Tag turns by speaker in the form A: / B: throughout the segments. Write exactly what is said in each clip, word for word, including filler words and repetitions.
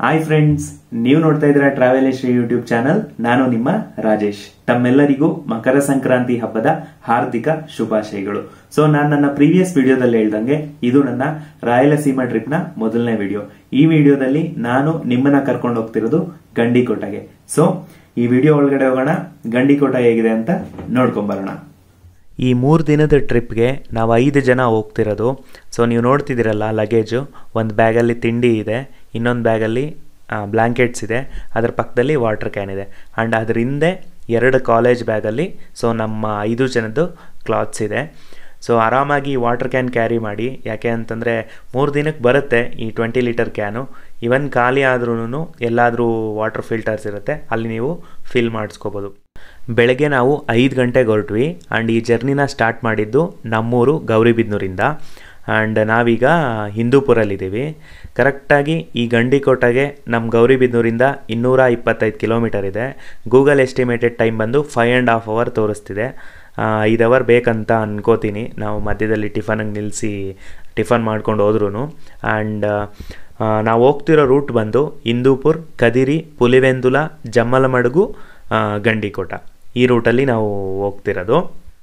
A: Hi friends, ನೀವು ನೋಡ್ತಾ ಇದ್ದೀರಾ ಟ್ರಾವೆಲ್ ಹಿಸ್ಟ್ರಿ ಯೂಟ್ಯೂಬ್ ಚಾನಲ್. ನಾನು ನಿಮ್ಮ ರಾಜೇಶ್. ತಮ್ಮೆಲ್ಲರಿಗೂ ಮಕರ ಸಂಕ್ರಾಂತಿ ಹಬ್ಬದ ಹಾರ್ದಿಕ ಶುಭಾಶಯಗಳು. ಸೊ ನಾನು ನನ್ನ ಪ್ರೀವಿಯಸ್ ವಿಡಿಯೋದಲ್ಲಿ ಹೇಳ್ದಂಗೆ ಇದು ನನ್ನ ರಾಯಲಸೀಮಾ ಟ್ರಿಪ್ ನ ಮೊದಲನೇ ವಿಡಿಯೋ. ಈ ವಿಡಿಯೋದಲ್ಲಿ ನಾನು ನಿಮ್ಮನ್ನ ಕರ್ಕೊಂಡು ಹೋಗ್ತಿರೋದು ಗಂಡಿಕೋಟಗೆ. ಸೊ ಈ ವಿಡಿಯೋ ಒಳಗಡೆ ಹೋಗೋಣ, ಗಂಡಿಕೋಟ ಹೇಗಿದೆ ಅಂತ ನೋಡ್ಕೊಂಡ್ ಬರೋಣ. ಈ ಮೂರು ದಿನದ ಟ್ರಿಪ್ಗೆ ನಾವು ಐದು ಜನ ಹೋಗ್ತಿರೋದು. ಸೊ ನೀವು ನೋಡ್ತಿದ್ದೀರಲ್ಲ, ಲಗೇಜು ಒಂದು ಬ್ಯಾಗಲ್ಲಿ ತಿಂಡಿ ಇದೆ, ಇನ್ನೊಂದು ಬ್ಯಾಗಲ್ಲಿ ಬ್ಲ್ಯಾಂಕೆಟ್ಸ್ ಇದೆ, ಅದರ ಪಕ್ಕದಲ್ಲಿ ವಾಟರ್ ಕ್ಯಾನ್ ಇದೆ, ಆ್ಯಂಡ್ ಅದ್ರ ಹಿಂದೆ ಎರಡು ಕಾಲೇಜ್ ಬ್ಯಾಗಲ್ಲಿ ಸೊ ನಮ್ಮ ಐದು ಜನದ್ದು ಕ್ಲಾತ್ಸ್ ಇದೆ. ಸೊ ಆರಾಮಾಗಿ ವಾಟರ್ ಕ್ಯಾನ್ ಕ್ಯಾರಿ ಮಾಡಿ, ಯಾಕೆ ಅಂತಂದರೆ ಮೂರು ದಿನಕ್ಕೆ ಬರುತ್ತೆ ಈ ಟ್ವೆಂಟಿ ಲೀಟರ್ ಕ್ಯಾನು. ಇವನ್ ಖಾಲಿ ಆದ್ರೂ ಎಲ್ಲಾದರೂ ವಾಟರ್ ಫಿಲ್ಟರ್ಸ್ ಇರುತ್ತೆ, ಅಲ್ಲಿ ನೀವು ಫಿಲ್ ಮಾಡಿಸ್ಕೋಬೋದು. ಬೆಳಗ್ಗೆ ನಾವು ಐದು ಗಂಟೆಗೆ ಹೊರಟ್ವಿ ಆ್ಯಂಡ್ ಈ ಜರ್ನಿನ ಸ್ಟಾರ್ಟ್ ಮಾಡಿದ್ದು ನಮ್ಮೂರು ಗೌರಿಬಿದನೂರಿಂದ. ಆ್ಯಂಡ್ ನಾವೀಗ ಹಿಂದೂಪುರಲ್ಲಿದ್ದೀವಿ. ಕರೆಕ್ಟಾಗಿ ಈ ಗಂಡಿಕೋಟಗೆ ನಮ್ಮ ಗೌರಿಬಿದನೂರಿಂದ ಇನ್ನೂರ ಇಪ್ಪತ್ತೈದು ಕಿಲೋಮೀಟರ್ ಇದೆ. ಗೂಗಲ್ ಎಸ್ಟಿಮೇಟೆಡ್ ಟೈಮ್ ಬಂದು ಫೈವ್ ಆ್ಯಂಡ್ ಹಾಫ್ ಅವರ್ ತೋರಿಸ್ತಿದೆ. ಐದು ಅವರ್ ಬೇಕಂತ ಅನ್ಕೋತೀನಿ, ನಾವು ಮಧ್ಯದಲ್ಲಿ ಟಿಫನಿಗೆ ನಿಲ್ಲಿಸಿ ಟಿಫನ್ ಮಾಡ್ಕೊಂಡು ಹೋದ್ರೂ. ಆ್ಯಂಡ್ ನಾವು ಹೋಗ್ತಿರೋ ರೂಟ್ ಬಂದು ಹಿಂದೂಪುರ್, ಕದಿರಿ, ಪುಲಿವೆಂದುಲ, ಜಮ್ಮಲಮಡುಗು, ಗಂಡಿಕೋಟ, ಈ ರೂಟಲ್ಲಿ ನಾವು ಹೋಗ್ತಿರೋದು.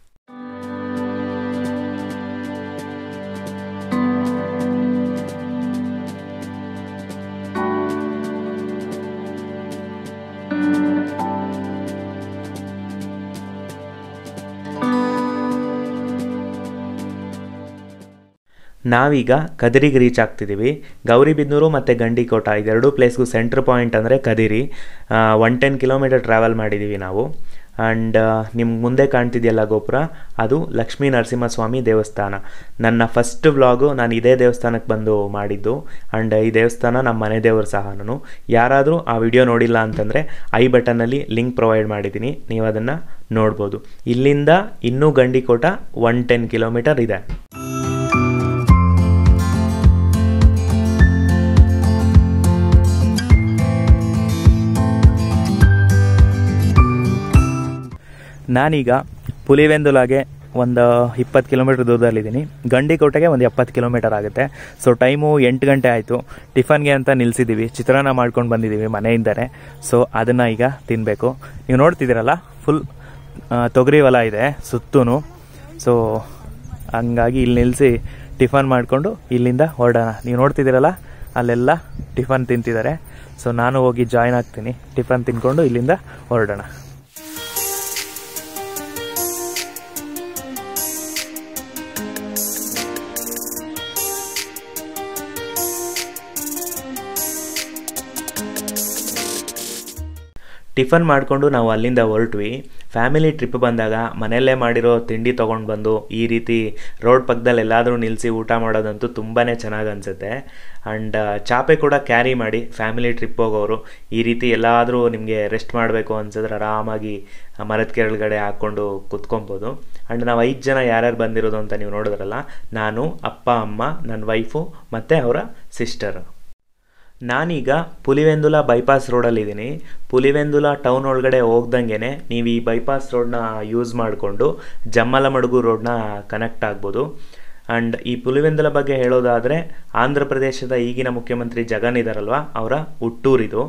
A: ನಾವೀಗ ಕದಿರಿಗೆ ರೀಚ್ ಆಗ್ತಿದ್ದೀವಿ. ಗೌರಿಬಿದನೂರು ಮತ್ತು ಗಂಡಿಕೋಟ ಇದೆರಡೂ ಪ್ಲೇಸ್ಗೂ ಸೆಂಟ್ರ್ ಪಾಯಿಂಟ್ ಅಂದರೆ Kadiri. One ten kilometre travel ಮಾಡಿದ್ದೀವಿ ನಾವು. ಆ್ಯಂಡ್ ನಿಮ್ಗೆ ಮುಂದೆ ಕಾಣ್ತಿದೆಯಲ್ಲ ಗೋಪುರ, ಅದು ಲಕ್ಷ್ಮೀ ನರಸಿಂಹಸ್ವಾಮಿ ದೇವಸ್ಥಾನ. ನನ್ನ ಫಸ್ಟ್ ವ್ಲಾಗು ನಾನು ಇದೇ ದೇವಸ್ಥಾನಕ್ಕೆ ಬಂದು ಮಾಡಿದ್ದು. ಆ್ಯಂಡ್ ಈ ದೇವಸ್ಥಾನ ನಮ್ಮ ಮನೆ ದೇವರು ಸಹ. ನಾನು ಯಾರಾದರೂ ಆ ವಿಡಿಯೋ ನೋಡಿಲ್ಲ ಅಂತಂದರೆ ಐ ಬಟನ್ನಲ್ಲಿ ಲಿಂಕ್ ಪ್ರೊವೈಡ್ ಮಾಡಿದ್ದೀನಿ, ನೀವು ಅದನ್ನು ನೋಡ್ಬೋದು. ಇಲ್ಲಿಂದ ಇನ್ನೂ ಗಂಡಿಕೋಟ ಒನ್ ಟೆನ್ ಕಿಲೋಮೀಟರ್ ಇದೆ. ನಾನೀಗ ಪುಲಿವೆಂದುಲಾಗೆ ಒಂದು ಇಪ್ಪತ್ತು ಕಿಲೋಮೀಟ್ರ್ ದೂರದಲ್ಲಿದ್ದೀನಿ. ಗಂಡಿಕೋಟೆಗೆ ಒಂದು ಎಪ್ಪತ್ತು ಕಿಲೋಮೀಟರ್ ಆಗುತ್ತೆ. ಸೊ ಟೈಮು ಎಂಟು ಗಂಟೆ ಆಯಿತು. ಟಿಫನ್ಗೆ ಅಂತ ನಿಲ್ಲಿಸಿದ್ದೀವಿ, ಚಿತ್ರಾನ್ನ ಮಾಡ್ಕೊಂಡು ಬಂದಿದ್ದೀವಿ ಮನೆಯಿಂದನೇ. ಸೊ ಅದನ್ನು ಈಗ ತಿನ್ನಬೇಕು. ನೀವು ನೋಡ್ತಿದ್ದೀರಲ್ಲ, ಫುಲ್ ತೊಗರಿ ಹೊಲ ಇದೆ ಸುತ್ತೂ. ಸೊ ಹಂಗಾಗಿ ಇಲ್ಲಿ ನಿಲ್ಲಿಸಿ ಟಿಫನ್ ಮಾಡಿಕೊಂಡು ಇಲ್ಲಿಂದ ಹೊರಡೋಣ. ನೀವು ನೋಡ್ತಿದ್ದೀರಲ್ಲ, ಅಲ್ಲೆಲ್ಲ ಟಿಫನ್ ತಿಂತಿದ್ದಾರೆ. ಸೊ ನಾನು ಹೋಗಿ ಜಾಯ್ನ್ ಆಗ್ತೀನಿ, ಟಿಫನ್ ತಿನ್ಕೊಂಡು ಇಲ್ಲಿಂದ ಹೊರಡೋಣ. ಟಿಫನ್ ಮಾಡಿಕೊಂಡು ನಾವು ಅಲ್ಲಿಂದ ಹೊರಟ್ವಿ. ಫ್ಯಾಮಿಲಿ ಟ್ರಿಪ್ ಬಂದಾಗ ಮನೆಯಲ್ಲೇ ಮಾಡಿರೋ ತಿಂಡಿ ತೊಗೊಂಡು ಬಂದು ಈ ರೀತಿ ರೋಡ್ ಪಕ್ಕದಲ್ಲಿ ಎಲ್ಲಾದರೂ ನಿಲ್ಲಿಸಿ ಊಟ ಮಾಡೋದಂತೂ ತುಂಬಾ ಚೆನ್ನಾಗಿ ಅನಿಸುತ್ತೆ. ಆ್ಯಂಡ್ ಚಾಪೆ ಕೂಡ ಕ್ಯಾರಿ ಮಾಡಿ ಫ್ಯಾಮಿಲಿ ಟ್ರಿಪ್ ಹೋಗೋರು ಈ ರೀತಿ ಎಲ್ಲಾದರೂ ನಿಮಗೆ ರೆಸ್ಟ್ ಮಾಡಬೇಕು ಅನ್ಸಿದ್ರೆ ಆರಾಮಾಗಿ ಮರದ ಕೆಳಗಡೆ ಹಾಕ್ಕೊಂಡು ಕುತ್ಕೊಬೋದು. ಆ್ಯಂಡ್ ನಾವು ಐದು ಜನ ಯಾರ್ಯಾರು ಬಂದಿರೋದು ಅಂತ ನೀವು ನೋಡಿದ್ರಲ್ಲ, ನಾನು, ಅಪ್ಪ, ಅಮ್ಮ, ನನ್ನ ವೈಫು ಮತ್ತು ಅವರ ಸಿಸ್ಟರ್. ನಾನೀಗ ಪುಲಿವೆಂದುಲ ಬೈಪಾಸ್ ರೋಡಲ್ಲಿದ್ದೀನಿ. ಪುಲಿವೆಂದುಲ ಟೌನ್ ಒಳಗಡೆ ಹೋಗ್ದಂಗೆ ನೀವು ಈ ಬೈಪಾಸ್ ರೋಡ್ನ ಯೂಸ್ ಮಾಡಿಕೊಂಡು ಜಮ್ಮಲಮಡುಗು ರೋಡ್ನ ಕನೆಕ್ಟ್ ಆಗ್ಬೋದು. ಆ್ಯಂಡ್ ಈ ಪುಲಿವೆಂದುಲ ಬಗ್ಗೆ ಹೇಳೋದಾದರೆ, ಆಂಧ್ರ ಪ್ರದೇಶದ ಈಗಿನ ಮುಖ್ಯಮಂತ್ರಿ ಜಗನ್ ಇದ್ದಾರಲ್ವ, ಅವರ ಹುಟ್ಟೂರಿದು.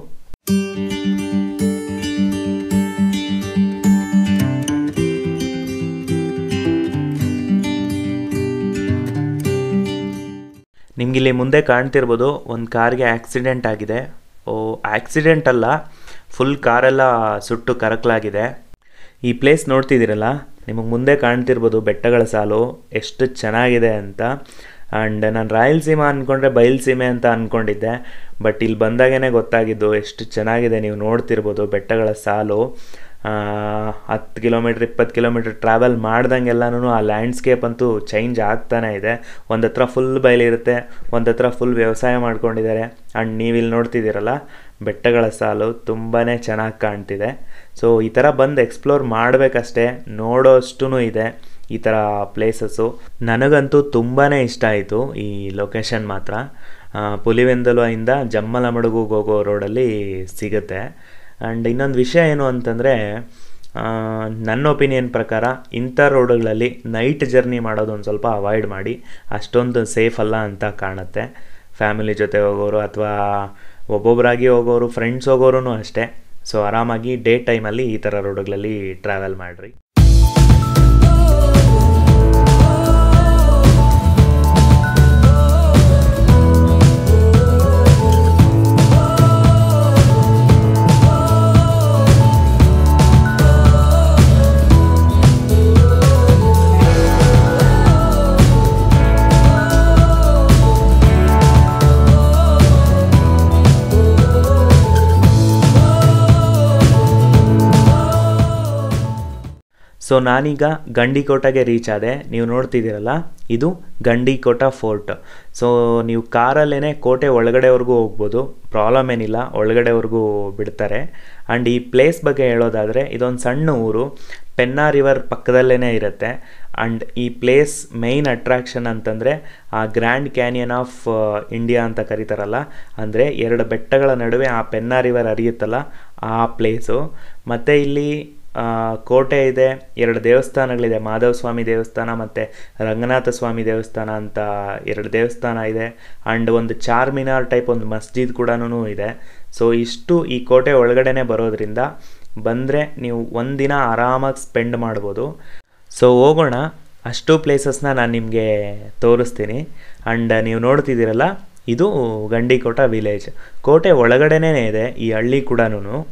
A: ನಿಮಗಿಲ್ಲಿ ಮುಂದೆ ಕಾಣ್ತಿರ್ಬೋದು, ಒಂದು ಕಾರ್ಗೆ ಆಕ್ಸಿಡೆಂಟ್ ಆಗಿದೆ. ಓ ಆಕ್ಸಿಡೆಂಟ್ ಅಲ್ಲ, ಫುಲ್ ಕಾರೆಲ್ಲ ಸುಟ್ಟು ಕರಕಲಾಗಿದೆ. ಈ ಪ್ಲೇಸ್ ನೋಡ್ತಿದ್ದೀರಲ್ಲ, ನಿಮಗೆ ಮುಂದೆ ಕಾಣ್ತಿರ್ಬೋದು ಬೆಟ್ಟಗಳ ಸಾಲು ಎಷ್ಟು ಚೆನ್ನಾಗಿದೆ ಅಂತ. ಆ್ಯಂಡ್ ನಾನು ರಾಯಲಸೀಮಾ ಅಂದ್ಕೊಂಡ್ರೆ ಬಯಲುಸೀಮೆ ಅಂತ ಅಂದ್ಕೊಂಡಿದ್ದೆ, ಬಟ್ ಇಲ್ಲಿ ಬಂದಾಗೇ ಗೊತ್ತಾಗಿದ್ದು ಎಷ್ಟು ಚೆನ್ನಾಗಿದೆ. ನೀವು ನೋಡ್ತಿರ್ಬೋದು ಬೆಟ್ಟಗಳ ಸಾಲು. ಹತ್ತು ಕಿಲೋಮೀಟ್ರ್ ಇಪ್ಪತ್ತು ಕಿಲೋಮೀಟ್ರ್ ಟ್ರಾವೆಲ್ ಮಾಡ್ದಂಗೆಲ್ಲನೂ ಆ ಲ್ಯಾಂಡ್ಸ್ಕೇಪ್ ಅಂತೂ ಚೇಂಜ್ ಆಗ್ತಾನೆ ಇದೆ. ಒಂದು ಹತ್ರ ಫುಲ್ ಬಯಲಿರುತ್ತೆ, ಒಂದು ಹತ್ರ ಫುಲ್ ವ್ಯವಸಾಯ ಮಾಡ್ಕೊಂಡಿದ್ದಾರೆ. ಆ್ಯಂಡ್ ನೀವಿಲ್ಲಿ ನೋಡ್ತಿದ್ದೀರಲ್ಲ, ಬೆಟ್ಟಗಳ ಸಾಲು ತುಂಬಾ ಚೆನ್ನಾಗಿ ಕಾಣ್ತಿದೆ. ಸೊ ಈ ಥರ ಬಂದು ಎಕ್ಸ್ಪ್ಲೋರ್ ಮಾಡಬೇಕಷ್ಟೇ, ನೋಡೋಷ್ಟೂ ಇದೆ ಈ ಥರ ಪ್ಲೇಸಸ್ಸು. ನನಗಂತೂ ತುಂಬಾ ಇಷ್ಟ ಆಯಿತು ಈ ಲೊಕೇಶನ್ ಮಾತ್ರ. ಪುಲಿವೆಂದುಲದಿಂದ ಜಮ್ಮಲಮಡುಗುಗೆ ಹೋಗೋ ರೋಡಲ್ಲಿ ಸಿಗುತ್ತೆ. ಆ್ಯಂಡ್ ಇನ್ನೊಂದು ವಿಷಯ ಏನು ಅಂತಂದರೆ, ನನ್ನ ಒಪಿನಿಯನ್ ಪ್ರಕಾರ ಇಂಥ ರೋಡ್ಗಳಲ್ಲಿ ನೈಟ್ ಜರ್ನಿ ಮಾಡೋದು ಒಂದು ಸ್ವಲ್ಪ ಅವಾಯ್ಡ್ ಮಾಡಿ, ಅಷ್ಟೊಂದು ಸೇಫ್ ಅಲ್ಲ ಅಂತ ಕಾಣುತ್ತೆ. ಫ್ಯಾಮಿಲಿ ಜೊತೆ ಹೋಗೋರು ಅಥವಾ ಒಬ್ಬೊಬ್ಬರಾಗಿ ಹೋಗೋರು, ಫ್ರೆಂಡ್ಸ್ ಹೋಗೋರು ಅಷ್ಟೇ. ಸೊ ಆರಾಮಾಗಿ ಡೇ ಟೈಮಲ್ಲಿ ಈ ಥರ ರೋಡ್ಗಳಲ್ಲಿ ಟ್ರಾವೆಲ್ ಮಾಡಿರಿ. ಸೊ ನಾನೀಗ ಗಂಡಿಕೋಟಗೆ ರೀಚ್ ಆದೆ. ನೀವು ನೋಡ್ತಿದ್ದೀರಲ್ಲ, ಇದು ಗಂಡಿಕೋಟ ಫೋರ್ಟ್. ಸೊ ನೀವು ಕಾರಲ್ಲೇ ಕೋಟೆ ಒಳಗಡೆವರೆಗೂ ಹೋಗ್ಬೋದು, ಪ್ರಾಬ್ಲಮ್ ಏನಿಲ್ಲ, ಒಳಗಡೆವರೆಗೂ ಬಿಡ್ತಾರೆ. ಆ್ಯಂಡ್ ಈ ಪ್ಲೇಸ್ ಬಗ್ಗೆ ಹೇಳೋದಾದರೆ, ಇದೊಂದು ಸಣ್ಣ ಊರು, ಪೆನ್ನಾ ರಿವರ್ ಪಕ್ಕದಲ್ಲೇ ಇರುತ್ತೆ. ಆ್ಯಂಡ್ ಈ ಪ್ಲೇಸ್ ಮೇಯ್ನ್ ಅಟ್ರಾಕ್ಷನ್ ಅಂತಂದರೆ ಆ ಗ್ರ್ಯಾಂಡ್ ಕ್ಯಾನಿಯನ್ ಆಫ್ ಇಂಡಿಯಾ ಅಂತ ಕರೀತಾರಲ್ಲ, ಅಂದರೆ ಎರಡು ಬೆಟ್ಟಗಳ ನಡುವೆ ಆ ಪೆನ್ನಾ ರಿವರ್ ಹರಿಯುತ್ತಲ್ಲ ಆ ಪ್ಲೇಸು. ಮತ್ತು ಇಲ್ಲಿ ಕೋಟೆ ಇದೆ, ಎರಡು ದೇವಸ್ಥಾನಗಳಿದೆ, ಮಾಧವ ಸ್ವಾಮಿ ದೇವಸ್ಥಾನ ಮತ್ತು ರಂಗನಾಥ ಸ್ವಾಮಿ ದೇವಸ್ಥಾನ ಅಂತ ಎರಡು ದೇವಸ್ಥಾನ ಇದೆ. ಆ್ಯಂಡ್ ಒಂದು ಚಾರ್ಮಿನಾರ್ ಟೈಪ್ ಒಂದು ಮಸ್ಜಿದ್ ಕೂಡ ಇದೆ. ಸೊ ಇಷ್ಟು ಈ ಕೋಟೆ ಒಳಗಡೆನೆ ಬರೋದ್ರಿಂದ ಬಂದರೆ ನೀವು ಒಂದಿನ ಆರಾಮಾಗಿ ಸ್ಪೆಂಡ್ ಮಾಡ್ಬೋದು. ಸೊ ಹೋಗೋಣ, ಅಷ್ಟು ಪ್ಲೇಸಸ್ನ ನಾನು ನಿಮಗೆ ತೋರಿಸ್ತೀನಿ. ಆ್ಯಂಡ್ ನೀವು ನೋಡ್ತಿದ್ದೀರಲ್ಲ, ಇದು ಗಂಡಿಕೋಟ ವಿಲೇಜ್. ಕೋಟೆ ಒಳಗಡೆನೇ ಇದೆ ಈ ಹಳ್ಳಿ ಕೂಡ.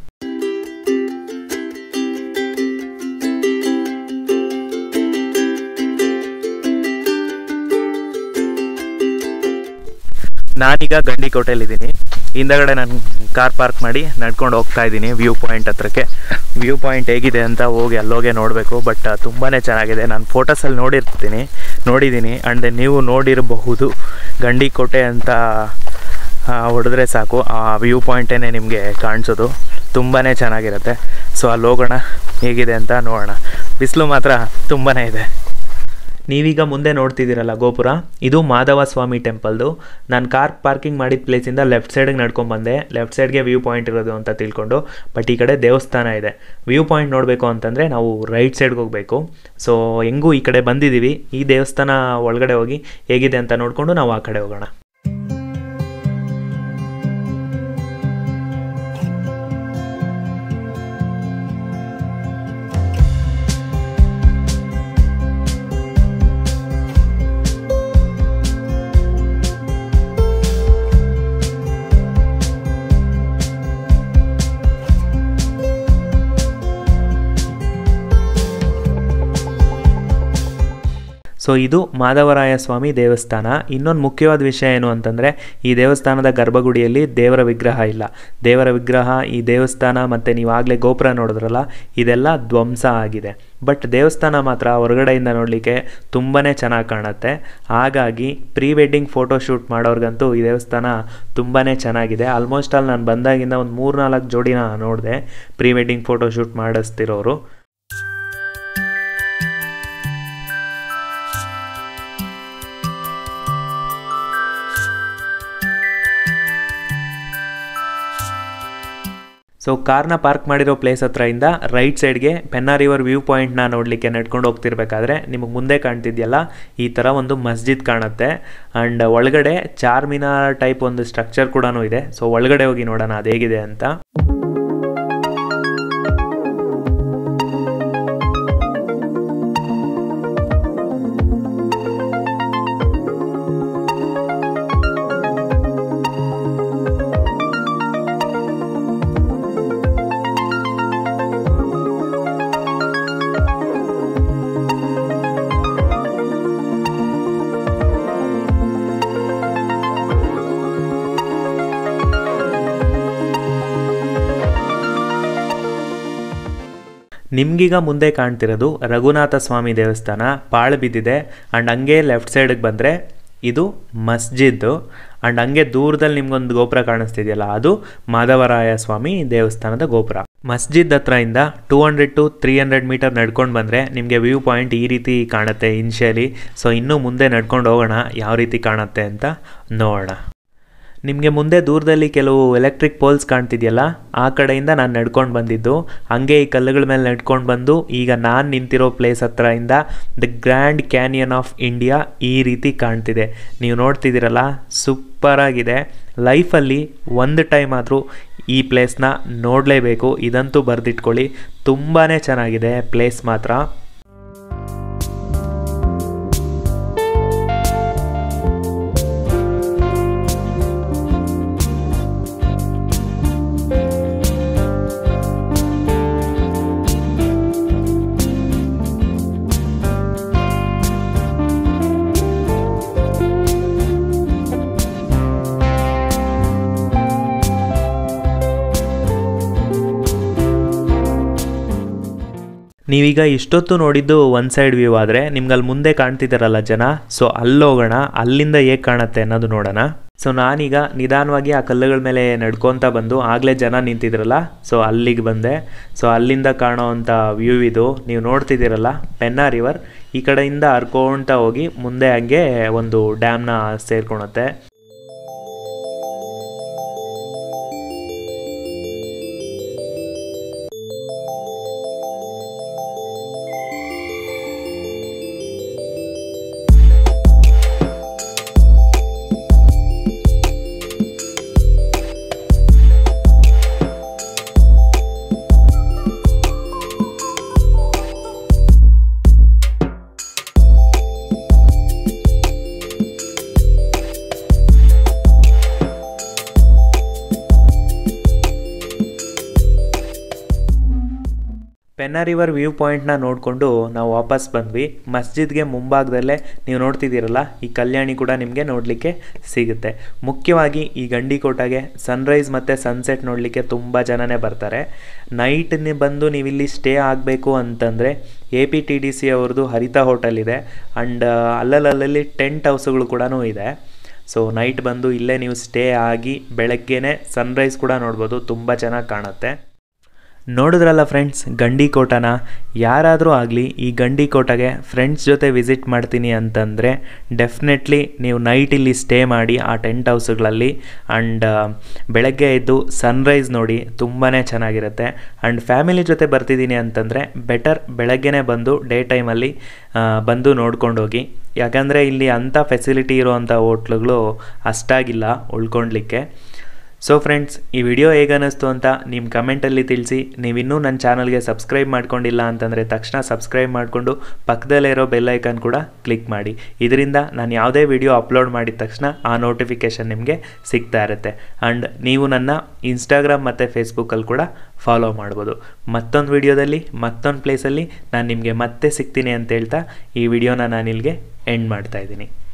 A: ನಾನೀಗ ಗಂಡಿಕೋಟೆಯಲ್ಲಿದ್ದೀನಿ. ಹಿಂದಗಡೆ ನಾನು ಕಾರ್ ಪಾರ್ಕ್ ಮಾಡಿ ನಡ್ಕೊಂಡು ಹೋಗ್ತಾ ಇದ್ದೀನಿ ವ್ಯೂ ಪಾಯಿಂಟ್ ಹತ್ರಕ್ಕೆ. ವ್ಯೂ ಪಾಯಿಂಟ್ ಹೇಗಿದೆ ಅಂತ ಹೋಗಿ ಅಲ್ಲೋಗೆ ನೋಡಬೇಕು. ಬಟ್ ತುಂಬಾ ಚೆನ್ನಾಗಿದೆ. ನಾನು ಫೋಟೋಸಲ್ಲಿ ನೋಡಿರ್ತೀನಿ ನೋಡಿದ್ದೀನಿ ಆ್ಯಂಡ್ ನೀವು ನೋಡಿರಬಹುದು. ಗಂಡಿಕೋಟೆ ಅಂತ ಹೊಡೆದ್ರೆ ಸಾಕು, ಆ ವ್ಯೂ ಪಾಯಿಂಟೇ ನಿಮಗೆ ಕಾಣಿಸೋದು. ತುಂಬಾ ಚೆನ್ನಾಗಿರುತ್ತೆ. ಸೊ ಅಲ್ಲಿ ಹೋಗೋಣ, ಹೇಗಿದೆ ಅಂತ ನೋಡೋಣ. ಬಿಸಿಲು ಮಾತ್ರ ತುಂಬಾ ಇದೆ. ನೀವೀಗ ಮುಂದೆ ನೋಡ್ತಿದ್ದೀರಲ್ಲ ಗೋಪುರ, ಇದು ಮಾಧವ ಸ್ವಾಮಿ ಟೆಂಪಲ್ದು. ನಾನು ಕಾರ್ ಪಾರ್ಕಿಂಗ್ ಮಾಡಿದ ಪ್ಲೇಸಿಂದ ಲೆಫ್ಟ್ ಸೈಡಿಗೆ ನಡ್ಕೊಂಡ್ಬಂದೆ. ಲೆಫ್ಟ್ ಸೈಡ್ಗೆ ವ್ಯೂ ಪಾಯಿಂಟ್ ಇರೋದು ಅಂತ ತಿಳ್ಕೊಂಡು. ಬಟ್ ಈ ಕಡೆ ದೇವಸ್ಥಾನ ಇದೆ. ವ್ಯೂ ಪಾಯಿಂಟ್ ನೋಡಬೇಕು ಅಂತಂದರೆ ನಾವು ರೈಟ್ ಸೈಡ್ಗೆ ಹೋಗಬೇಕು. ಸೊ ಹೆಂಗೂ ಈ ಕಡೆ ಬಂದಿದ್ದೀವಿ, ಈ ದೇವಸ್ಥಾನ ಒಳಗಡೆ ಹೋಗಿ ಹೇಗಿದೆ ಅಂತ ನೋಡಿಕೊಂಡು ನಾವು ಆ ಕಡೆ ಹೋಗೋಣ. ಸೊ ಇದು ಮಾಧವರಾಯ ಸ್ವಾಮಿ ದೇವಸ್ಥಾನ. ಇನ್ನೊಂದು ಮುಖ್ಯವಾದ ವಿಷಯ ಏನು ಅಂತಂದರೆ, ಈ ದೇವಸ್ಥಾನದ ಗರ್ಭಗುಡಿಯಲ್ಲಿ ದೇವರ ವಿಗ್ರಹ ಇಲ್ಲ. ದೇವರ ವಿಗ್ರಹ, ಈ ದೇವಸ್ಥಾನ ಮತ್ತು ನೀವಾಗಲೇ ಗೋಪುರ ನೋಡಿದ್ರಲ್ಲ, ಇದೆಲ್ಲ ಧ್ವಂಸ ಆಗಿದೆ. ಬಟ್ ದೇವಸ್ಥಾನ ಮಾತ್ರ ಹೊರಗಡೆಯಿಂದ ನೋಡಲಿಕ್ಕೆ ತುಂಬಾ ಚೆನ್ನಾಗಿ ಕಾಣುತ್ತೆ. ಹಾಗಾಗಿ ಪ್ರೀ ವೆಡ್ಡಿಂಗ್ ಫೋಟೋ ಶೂಟ್ ಮಾಡೋರ್ಗಂತೂ ಈ ದೇವಸ್ಥಾನ ತುಂಬಾ ಚೆನ್ನಾಗಿದೆ. ಆಲ್ಮೋಸ್ಟ್ ಅಲ್ಲಿ ನಾನು ಬಂದಾಗಿಂದ ಒಂದು ಮೂರು ನಾಲ್ಕು ಜೋಡಿನ ನೋಡಿದೆ ಪ್ರೀ ವೆಡ್ಡಿಂಗ್ ಫೋಟೋ ಶೂಟ್ ಮಾಡಿಸ್ತಿರೋರು. ಸೊ ಕಾರ್ನ ಪಾರ್ಕ್ ಮಾಡಿರೋ ಪ್ಲೇಸ್ ಹತ್ರದಿಂದ ರೈಟ್ ಸೈಡ್ಗೆ ಪೆನ್ನಾ ರಿವರ್ ವ್ಯೂ ಪಾಯಿಂಟ್ನ ನೋಡಲಿಕ್ಕೆ ನಡ್ಕೊಂಡು ಹೋಗ್ತಿರ್ಬೇಕಾದ್ರೆ ನಿಮಗೆ ಮುಂದೆ ಕಾಣ್ತಿದೆಯಲ್ಲ, ಈ ಥರ ಒಂದು ಮಸ್ಜಿದ್ ಕಾಣುತ್ತೆ. ಆ್ಯಂಡ್ ಒಳಗಡೆ ಚಾರ್ಮಿನಾರ್ ಟೈಪ್ ಒಂದು ಸ್ಟ್ರಕ್ಚರ್ ಕೂಡ ಇದೆ. ಸೊ ಒಳಗಡೆ ಹೋಗಿ ನೋಡೋಣ ಅದು ಹೇಗಿದೆ ಅಂತ. ನಿಮಗೀಗ ಮುಂದೆ ಕಾಣ್ತಿರೋದು ರಘುನಾಥ ಸ್ವಾಮಿ ದೇವಸ್ಥಾನ. ಪಾಳು ಬಿದ್ದಿದೆ. ಆ್ಯಂಡ್ ಹಂಗೆ ಲೆಫ್ಟ್ ಸೈಡಿಗೆ ಬಂದರೆ ಇದು ಮಸ್ಜಿದ್ದು. ಆ್ಯಂಡ್ ಹಂಗೆ ದೂರದಲ್ಲಿ ನಿಮ್ಗೊಂದು ಗೋಪುರ ಕಾಣಿಸ್ತಿದೆಯಲ್ಲ, ಅದು ಮಾಧವರಾಯ ಸ್ವಾಮಿ ದೇವಸ್ಥಾನದ ಗೋಪುರ. ಮಸ್ಜಿದ್ ಹತ್ರದಿಂದ two hundred to three hundred metre ನಡ್ಕೊಂಡು ಬಂದರೆ ನಿಮಗೆ ವ್ಯೂ ಪಾಯಿಂಟ್ ಈ ರೀತಿ ಕಾಣುತ್ತೆ ಇನ್ಷಿಯಲಿ. ಸೊ ಇನ್ನೂ ಮುಂದೆ ನಡ್ಕೊಂಡು ಹೋಗೋಣ ಯಾವ ರೀತಿ ಕಾಣುತ್ತೆ ಅಂತ ನೋಡೋಣ. ನಿಮಗೆ ಮುಂದೆ ದೂರದಲ್ಲಿ ಕೆಲವು ಎಲೆಕ್ಟ್ರಿಕ್ ಪೋಲ್ಸ್ ಕಾಣ್ತಿದೆಯಲ್ಲ, ಆ ಕಡೆಯಿಂದ ನಾನು ನಡ್ಕೊಂಡು ಬಂದಿದ್ದು. ಹಂಗೆ ಈ ಕಲ್ಲುಗಳ ಮೇಲೆ ನಡ್ಕೊಂಡು ಬಂದು ಈಗ ನಾನು ನಿಂತಿರೋ ಪ್ಲೇಸ್ ಹತ್ರ ಇಂದ the Grand Canyon of India ಈ ರೀತಿ ಕಾಣ್ತಿದೆ. ನೀವು ನೋಡ್ತಿದ್ದೀರಲ್ಲ, ಸೂಪರಾಗಿದೆ. ಲೈಫಲ್ಲಿ ಒಂದು ಟೈಮ್ ಆದರೂ ಈ ಪ್ಲೇಸ್ನ ನೋಡಲೇಬೇಕು, ಇದಂತೂ ಬರೆದಿಟ್ಕೊಳ್ಳಿ. ತುಂಬಾ ಚೆನ್ನಾಗಿದೆ ಪ್ಲೇಸ್ ಮಾತ್ರ. ನೀವೀಗ ಇಷ್ಟೊತ್ತು ನೋಡಿದ್ದು ಒನ್ ಸೈಡ್ ವ್ಯೂ ಆದರೆ ನಿಮ್ಗೆ ಅಲ್ಲಿ ಮುಂದೆ ಕಾಣ್ತಿದ್ದಾರಲ್ಲ ಜನ, ಸೊ ಅಲ್ಲೋಗೋಣ, ಅಲ್ಲಿಂದ ಹೇಗೆ ಕಾಣುತ್ತೆ ಅನ್ನೋದು ನೋಡೋಣ. ಸೊ ನಾನೀಗ ನಿಧಾನವಾಗಿ ಆ ಕಲ್ಲುಗಳ ಮೇಲೆ ನಡ್ಕೊತ ಬಂದು, ಆಗಲೇ ಜನ ನಿಂತಿದ್ರಲ್ಲ, ಸೊ ಅಲ್ಲಿಗೆ ಬಂದೆ. ಸೊ ಅಲ್ಲಿಂದ ಕಾಣೋ ಅಂಥ ವ್ಯೂ ಇದು. ನೀವು ನೋಡ್ತಿದ್ದೀರಲ್ಲ ಪೆನ್ನಾ ರಿವರ್, ಈ ಕಡೆಯಿಂದ ಹರ್ಕೊಳ್ತಾ ಹೋಗಿ ಮುಂದೆ ಹಂಗೆ ಒಂದು ಡ್ಯಾಮ್ನ ಸೇರ್ಕೊಳುತ್ತೆ. ಪೆನ್ನಾ ರಿವರ್ ವ್ಯೂ ಪಾಯಿಂಟ್ನ ನೋಡಿಕೊಂಡು ನಾವು ವಾಪಸ್ ಬಂದ್ವಿ. ಮಸ್ಜಿದ್ಗೆ ಮುಂಭಾಗದಲ್ಲೇ ನೀವು ನೋಡ್ತಿದ್ದೀರಲ್ಲ, ಈ ಕಲ್ಯಾಣಿ ಕೂಡ ನಿಮಗೆ ನೋಡಲಿಕ್ಕೆ ಸಿಗುತ್ತೆ. ಮುಖ್ಯವಾಗಿ ಈ ಗಂಡಿಕೋಟಗೆ ಸನ್ರೈಸ್ ಮತ್ತು ಸನ್ಸೆಟ್ ನೋಡಲಿಕ್ಕೆ ತುಂಬ ಜನನೇ ಬರ್ತಾರೆ. ನೈಟ್ ಬಂದು ನೀವಿಲ್ಲಿ ಸ್ಟೇ ಆಗಬೇಕು ಅಂತಂದರೆ A P T D C ಅವ್ರದ್ದು ಹರಿತಾ ಹೋಟೆಲ್ ಇದೆ, ಆ್ಯಂಡ್ ಅಲ್ಲಲ್ಲಲ್ಲಿ ಟೆಂಟ್ ಹೌಸ್ಗಳು ಕೂಡ ಇದೆ. ಸೊ ನೈಟ್ ಬಂದು ಇಲ್ಲೇ ನೀವು ಸ್ಟೇ ಆಗಿ ಬೆಳಗ್ಗೆನೇ ಸನ್ರೈಸ್ ಕೂಡ ನೋಡ್ಬೋದು, ತುಂಬ ಚೆನ್ನಾಗಿ ಕಾಣುತ್ತೆ. ನೋಡಿದ್ರಲ್ಲ ಫ್ರೆಂಡ್ಸ್, ಗಂಡಿಕೋಟನ. ಯಾರಾದರೂ ಆಗಲಿ ಈ ಗಂಡಿಕೋಟಗೆ ಫ್ರೆಂಡ್ಸ್ ಜೊತೆ ವಿಸಿಟ್ ಮಾಡ್ತೀನಿ ಅಂತಂದರೆ ಡೆಫಿನೆಟ್ಲಿ ನೀವು ನೈಟ್ ಇಲ್ಲಿ ಸ್ಟೇ ಮಾಡಿ ಆ ಟೆಂಟ್ ಹೌಸ್ಗಳಲ್ಲಿ, ಆ್ಯಂಡ್ ಬೆಳಗ್ಗೆ ಎದ್ದು ಸನ್ರೈಸ್ ನೋಡಿ, ತುಂಬಾ ಚೆನ್ನಾಗಿರುತ್ತೆ. ಆ್ಯಂಡ್ ಫ್ಯಾಮಿಲಿ ಜೊತೆ ಬರ್ತಿದ್ದೀನಿ ಅಂತಂದರೆ ಬೆಟರ್ ಬೆಳಗ್ಗೆನೇ ಬಂದು ಡೇ ಟೈಮಲ್ಲಿ ಬಂದು ನೋಡ್ಕೊಂಡೋಗಿ. ಯಾಕಂದರೆ ಇಲ್ಲಿ ಅಂಥ ಫೆಸಿಲಿಟಿ ಇರೋವಂಥ ಹೋಟ್ಲುಗಳು ಅಷ್ಟಾಗಿಲ್ಲ ಉಳ್ಕೊಳ್ಲಿಕ್ಕೆ. ಸೊ ಫ್ರೆಂಡ್ಸ್, ಈ ವಿಡಿಯೋ ಹೇಗೆ ಅನ್ನಿಸ್ತು ಅಂತ ನಿಮ್ಮ ಕಮೆಂಟಲ್ಲಿ ತಿಳಿಸಿ. ನೀವಿನ್ನೂ ನನ್ನ ಚಾನಲ್ಗೆ ಸಬ್ಸ್ಕ್ರೈಬ್ ಮಾಡ್ಕೊಂಡಿಲ್ಲ ಅಂತಂದರೆ ತಕ್ಷಣ ಸಬ್ಸ್ಕ್ರೈಬ್ ಮಾಡಿಕೊಂಡು ಪಕ್ಕದಲ್ಲೇ ಇರೋ ಬೆಲ್ ಐಕನ್ ಕೂಡ ಕ್ಲಿಕ್ ಮಾಡಿ. ಇದರಿಂದ ನಾನು ಯಾವುದೇ ವಿಡಿಯೋ ಅಪ್ಲೋಡ್ ಮಾಡಿದ ತಕ್ಷಣ ಆ ನೋಟಿಫಿಕೇಷನ್ ನಿಮಗೆ ಸಿಗ್ತಾ ಇರುತ್ತೆ. ಆ್ಯಂಡ್ ನೀವು ನನ್ನ ಇನ್ಸ್ಟಾಗ್ರಾಮ್ ಮತ್ತು ಫೇಸ್ಬುಕ್ಕಲ್ಲಿ ಕೂಡ ಫಾಲೋ ಮಾಡ್ಬೋದು. ಮತ್ತೊಂದು ವಿಡಿಯೋದಲ್ಲಿ ಮತ್ತೊಂದು ಪ್ಲೇಸಲ್ಲಿ ನಾನು ನಿಮಗೆ ಮತ್ತೆ ಸಿಗ್ತೀನಿ ಅಂತ ಹೇಳ್ತಾ ಈ ವಿಡಿಯೋನ ನಾನು ಇಲ್ಲಿಗೆ ಎಂಡ್ ಮಾಡ್ತಾಯಿದ್ದೀನಿ.